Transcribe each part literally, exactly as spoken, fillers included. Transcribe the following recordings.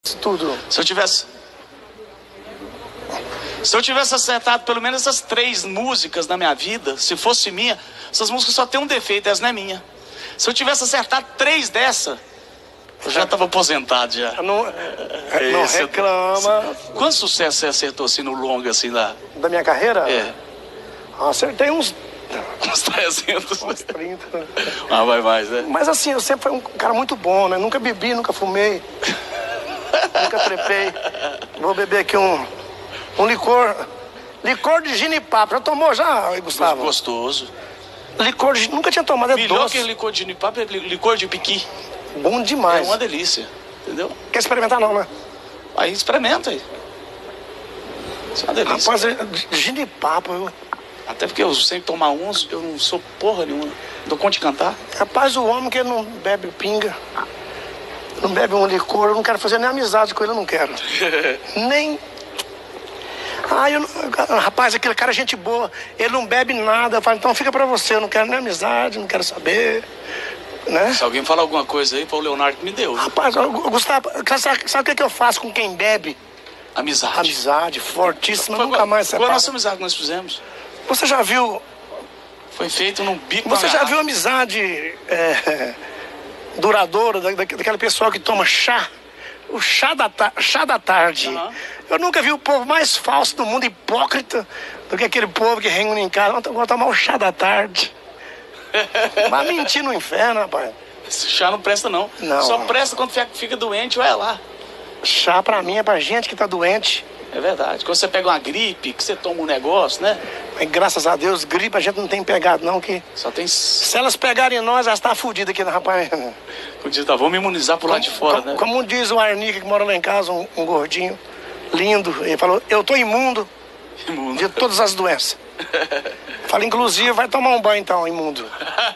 tudo. Se eu tivesse... Se eu tivesse acertado pelo menos essas três músicas na minha vida, se fosse minha, essas músicas só tem um defeito, essa não é minha. Se eu tivesse acertado três dessa, eu já estava aposentado já. Não, não Esse, reclama. Quantos sucessos você acertou assim no longo, assim lá? Da minha carreira? É. Acertei uns... Uns trezentos. Uns trinta. Ah, vai mais, né? Mas assim, eu sempre fui um cara muito bom, né? Nunca bebi, nunca fumei. Nunca trepei. Vou beber aqui um... Um licor... Licor de ginipapo. Já tomou já, Gustavo? Gostoso. Licor de... Nunca tinha tomado, é Melhor doce. que licor de ginipapo é licor de piqui. Bom demais. É uma delícia, entendeu? Quer experimentar não, né? Aí experimenta aí. Isso é uma delícia. Rapaz, é ginipapo, eu... Até porque eu sem tomar uns, eu não sou porra nenhuma. Não dou conta de cantar. Rapaz, o homem que não bebe pinga, não bebe um licor, eu não quero fazer nem amizade com ele, eu não quero. Nem... Ah, eu não... Rapaz, aquele cara é gente boa, ele não bebe nada. Eu falo, então fica pra você, eu não quero nem amizade, não quero saber, né? Se alguém falar alguma coisa aí, foi o Leonardo que me deu. Rapaz, Gustavo, sabe, sabe o que, é que eu faço com quem bebe? Amizade. Amizade, fortíssima, Foi, nunca mais separa. Qual a nossa amizade que nós fizemos? Você já viu... Foi feito num bico. Você já viu amizade é, duradoura da, daquela pessoa que toma chá? O chá da, chá da tarde. Uhum. Eu nunca vi o povo mais falso do mundo, hipócrita, do que aquele povo que reúne em casa. Vamos tomar o chá da tarde. Vai mentir no inferno, rapaz. Esse chá não presta, não. Não. Só presta quando fica doente, olha lá. Chá pra mim é pra gente que tá doente. É verdade. Quando você pega uma gripe, que você toma um negócio, né? Mas, graças a Deus, gripe a gente não tem pegado, não. Que... Só tem... Se elas pegarem nós, elas estão fodidas aqui, né, rapaz? Como diz, tá, vamos imunizar por lá de fora, como, né? Como diz o Arnica, que mora lá em casa, um, um gordinho, lindo. Ele falou, eu tô imundo, imundo. de todas as doenças. Fala, inclusive, vai tomar um banho, então, imundo.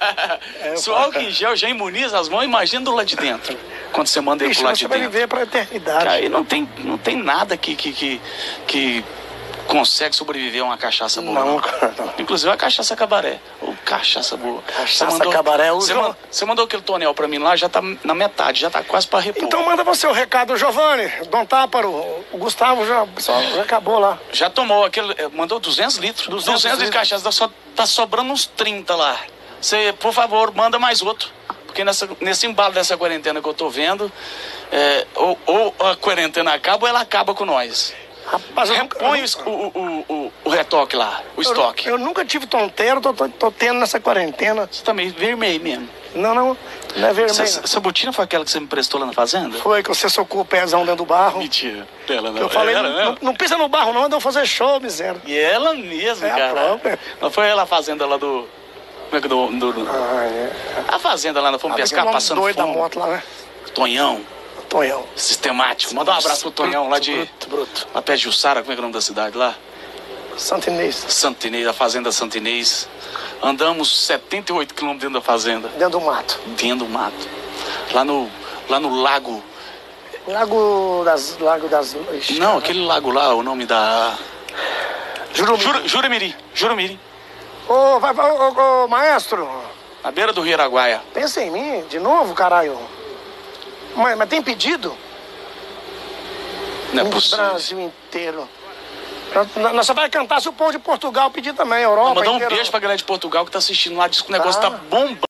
É, se o álcool em gel já imuniza as mãos, imagina do lado de dentro. Quando você manda ele pro lado de dentro. Você vai viver pra eternidade. Aí não tem, não tem nada que, que, que, que consegue sobreviver a uma cachaça boa. Não, cara, não. Inclusive a cachaça cabaré. Ou cachaça boa. Cachaça você mandou, cabaré. Você, Jo... mandou, você mandou aquele tonel pra mim lá, já tá na metade, já tá quase pra repor. Então manda você o recado, Giovanni, Dom Táparo. O Gustavo já, só, já acabou lá. Já tomou aquele, mandou duzentos litros. duzentos litros de cachaça, só, tá sobrando uns trinta lá. Você, por favor, manda mais outro. Porque nessa, nesse embalo dessa quarentena que eu tô vendo, é, ou, ou a quarentena acaba ou ela acaba com nós. Rapaz, eu Repõe nunca, o, o, o, o retoque lá, o eu, estoque. Eu nunca tive tonteiro, tô, tô, tô tendo nessa quarentena. Você tá meio vermelho mesmo. Não, não, não é vermelho. Essa, essa botina foi aquela que você me prestou lá na fazenda? Foi, que você socou o pezão dentro do barro. Mentira. Ela não. Eu falei, ela, não, ela. não, não pisa no barro não, eu fazer show, miséria. E ela mesmo, é cara. A própria. Não foi ela a fazenda lá do... Como é que do... do, do... Ah, é. A fazenda lá, nós fomos ah, pescar, passando doido fome. Da moto lá, né? Tonhão. Tonhão. Sistemático. Manda um abraço pro Tonhão lá de... Bruto, bruto. Lá perto de Jussara, como é que é o nome da cidade lá? Santo Inês. Santo Inês, a fazenda Santo Inês. Andamos setenta e oito quilômetros dentro da fazenda. Dentro do mato. Dentro do mato. Lá no, lá no lago... Lago das... Lago das... Ixi, não, cara. aquele lago lá, o nome da... Jurumiri. Jura, Jurumiri. Jurumiri. Ô, vai, ô, ô, ô, maestro. Na beira do Rio Araguaia. Pensa em mim, de novo, caralho. Mas, mas tem pedido? Não é no possível. Brasil inteiro. Nós só vai cantar se o povo de Portugal pedir também, Europa. Mandar um inteiro. beijo pra galera de Portugal que tá assistindo lá, diz que o negócio tá. tá bombando.